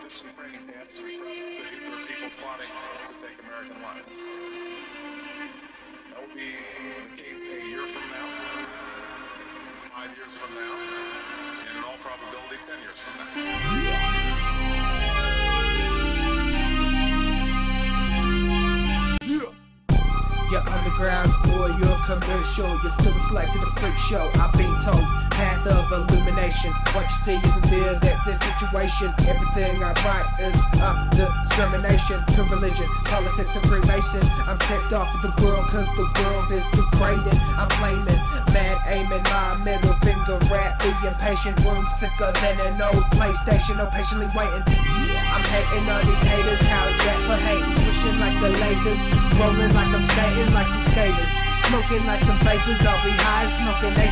some training camps across cities where people plotting to take American life. That will be the case a year from now, 5 years from now, and in all probability 10 years from now. You're underground or you're commercial, you're still a slave to the freak show. I've been told, path of illumination. What you see isn't there, that's a situation. Everything I write is a discrimination to religion, politics, and Freemason. I'm ticked off at the world cause the world is degraded. I'm flaming, mad aiming my middle finger at the impatient. Wounds thicker than an old PlayStation, no patiently waiting. I'm hating on these haters, how's that for hating? Swishing like the Lakers, rolling like I'm skating like some skaters, smoking like some vapors. I'll be high, smoking